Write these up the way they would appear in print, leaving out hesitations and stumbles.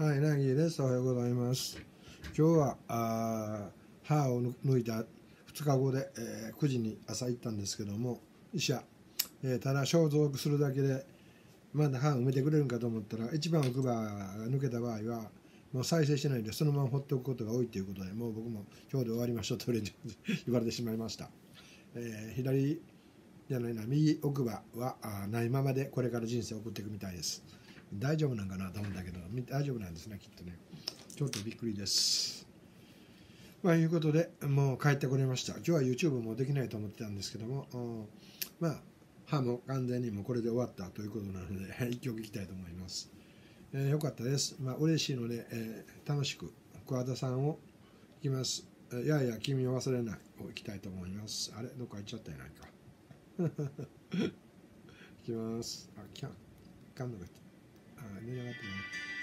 はい、ナギです。おはようございます。今日は歯を抜いた2日後で、9時に朝行ったんですけども、医者、ただ消毒するだけでまだ歯を埋めてくれるんかと思ったら、一番奥歯が抜けた場合はもう再生しないでそのまま放っておくことが多いということで、もう僕も今日で終わりましょうと言われてしまいました。右奥歯はないままでこれから人生を送っていくみたいです。大丈夫なんかなと思うんだけど、大丈夫なんですね、きっとね。ちょっとびっくりです。いうことで、もう帰ってこれました。今日は YouTube もできないと思ってたんですけども、歯も完全にもうこれで終わったということなので、一曲いきたいと思います。よかったです。嬉しいので、楽しく桑田さんをいきます。やや君を忘れないをいきたいと思います。あれどっか行っちゃったやないか。いきます。かんのか寝なかった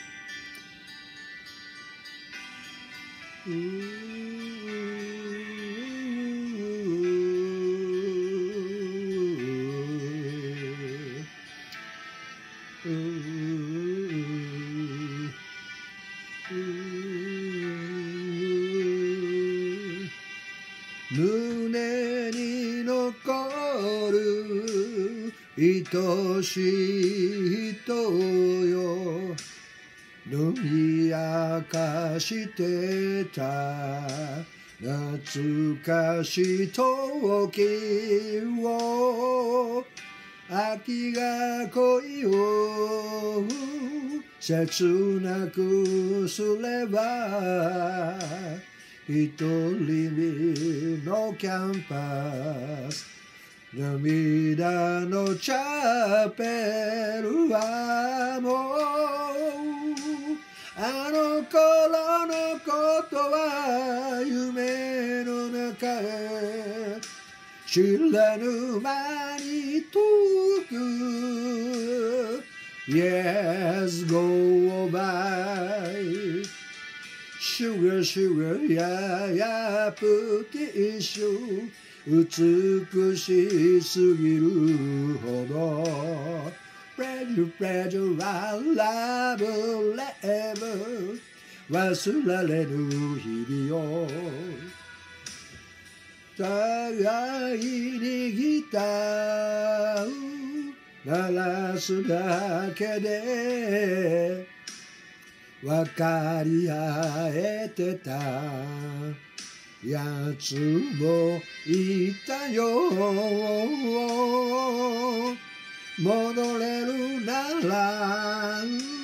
胸に残る愛しい人よ、飲み明かしてた懐かしい時を、秋が恋を切なくすれば、一人のキャンパス、涙のチャペルはもうあの頃のことは夢の中へ知らぬ間に遠く Yes go by Sugar sugar ややプティッシュ美しすぎるほど Pleasure pleasure love love 忘れられぬ日々を互いにギター鳴らすだけで分かり合えてたやつもいたよ、戻れるなら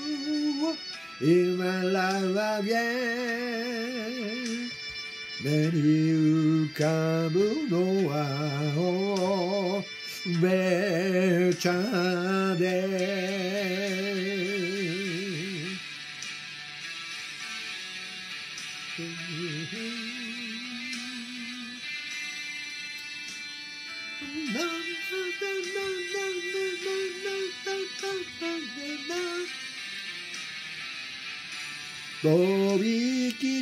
今らげ目に浮かぶのはべちゃでとびき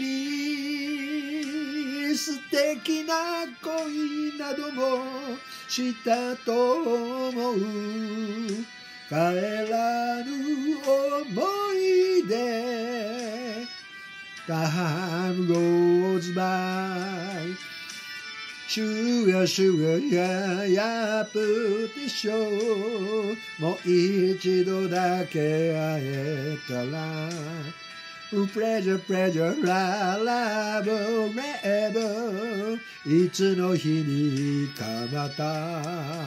り素敵な恋などもしたと思う、帰らぬ思い出 Time goes by Sugar sugar やプティッシュもう一度だけ会えたらPleasure, pleasure, love, love いつの日にかまた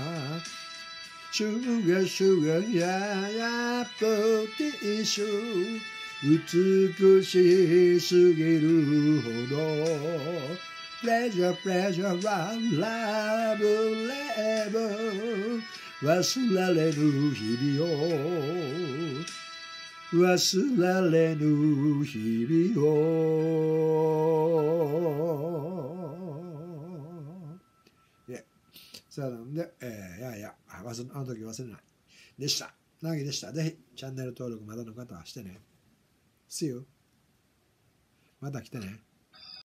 Sugar, sugar, やプティッシュ美しすぎるほど Pleasure, pleasure, love, love 忘れられぬ日々を忘れられぬ日々をそうなんで、あの時忘れないでした。なぎでした。ぜひチャンネル登録まだの方はしてね。See you。また来てね。